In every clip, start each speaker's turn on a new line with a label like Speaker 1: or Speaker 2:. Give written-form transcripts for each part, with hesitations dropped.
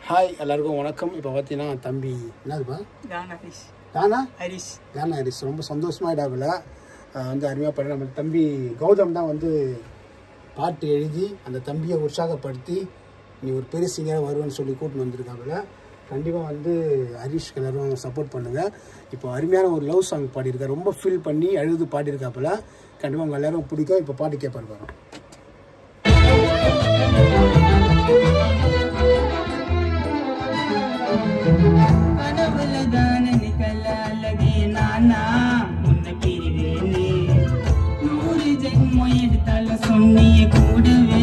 Speaker 1: Hi எல்லாருக்கும் வணக்கம். இப்போ பார்த்தீங்கன்னா தம்பி என்னதுப்பா கானா ஹரிஷ் ரொம்ப சந்தோஷமாயிடாவில் வந்து அருமையாக பண்ணி நம்ம தம்பி கௌதம் தான் வந்து பாட்டு எழுதி அந்த தம்பியை உற்சாகப்படுத்தி நீ ஒரு பெரிய சிங்கராக வருவேன்னு சொல்லி கூட்டின்னு வந்திருக்காப்புல. கண்டிப்பாக வந்து ஹரிஷ்க்கு எல்லாரும் சப்போர்ட் பண்ணுங்கள். இப்போ அருமையான ஒரு லவ் சாங் பாடியிருக்காரு, ரொம்ப ஃபீல் பண்ணி அழுது பாடியிருக்காப்புல. கண்டிப்பாக உங்கள் எல்லாரும் பிடிக்கும். இப்போ பாட்டு கேட்பாரு வரோம்.
Speaker 2: சொன்னிய கூடவே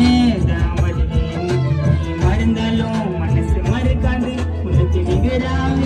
Speaker 2: மறந்தாலும் மனசு மறுக்காது உனக்கு நிகராவே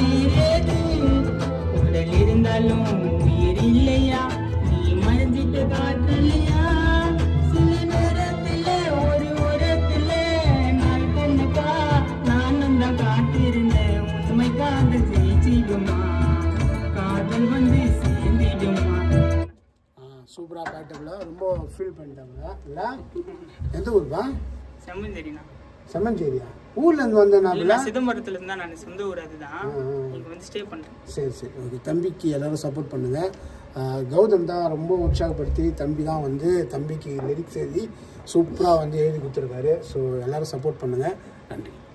Speaker 2: உடல் இருந்தாலும் உயிர் இல்லையா நீ மறைஞ்சிட்டு காட்டலையா சில நேரத்துல ஒரு உரத்துல நான் கண்ணுக்கா நானும் தான் காட்டிருந்தேன் உண்மை காதல் ஜெயிச்சிடுமா காதல் வந்து சேர்ந்திடுமா.
Speaker 1: சூப்பராக பாட்டுல ரொம்ப ஃபீல் பண்ணிட்டாங்களா இல்லை? எந்த ஊருப்பா? செம்மஞ்சேரியா? ஊர்லேருந்து வந்தேன்
Speaker 2: சிதம்பரத்துலேருந்து தான். நான் சொந்த ஊர் அதுதான், இங்கே வந்து ஸ்டே பண்ணுறேன்.
Speaker 1: சரி ஓகே. தம்பிக்கு எல்லாரும் சப்போர்ட் பண்ணுங்கள். கௌதம் தான் ரொம்ப உற்சாகப்படுத்தி தம்பி தான் வந்து தம்பிக்கு லிரிக்ஸ் எழுதி சூப்பராக வந்து எழுதி கொடுத்துருக்காரு. ஸோ எல்லோரும் சப்போர்ட் பண்ணுங்கள். நன்றி.